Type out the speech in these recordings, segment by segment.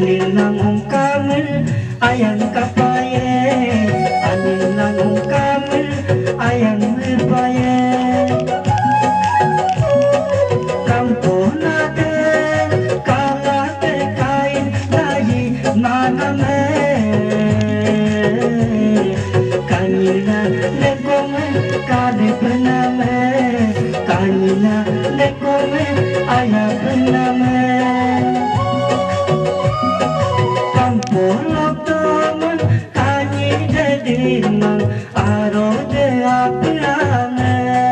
Anil nang kamel ayang kapaye, anil nang kamel ayang berpaye. Kampo nate kalate kain tayi maname, kanina lekome kade pename, kanina lekome ayah pename. Poloktoman kanyi dedimang aro de apiane.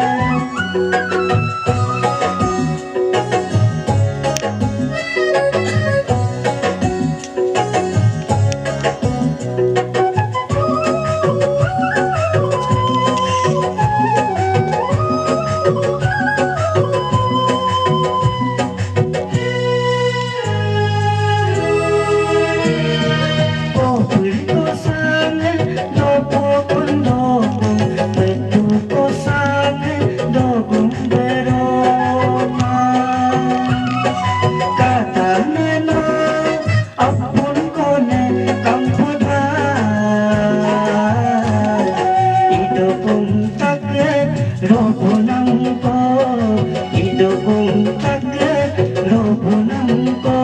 Robonangko, idobong taga, robonangko.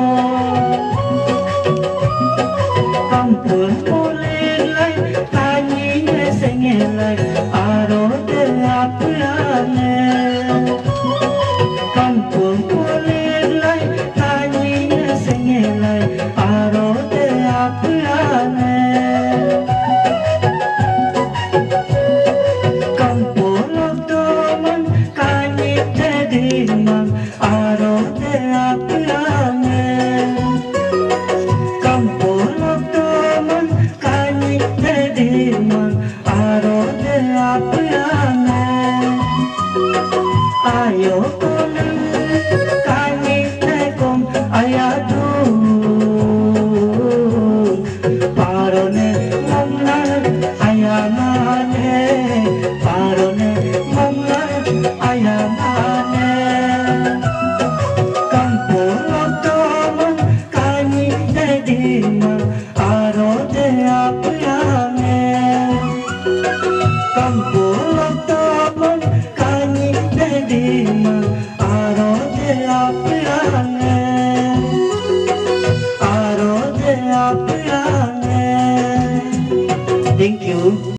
Kampul pulilay, tanyine sengelay, aro de apiane. Kampul pulilay, tanyine sengelay, aro de apiane. Dimang aro de apiane, kampolok toman kani de dimang aro de apiane. Ayo konem kani de kom ayadu, parone mamnar ayamane, parone mamnar ayamane. Kampulok toman kanyi dedimang aro de apiane, aro de apiane. Thank you.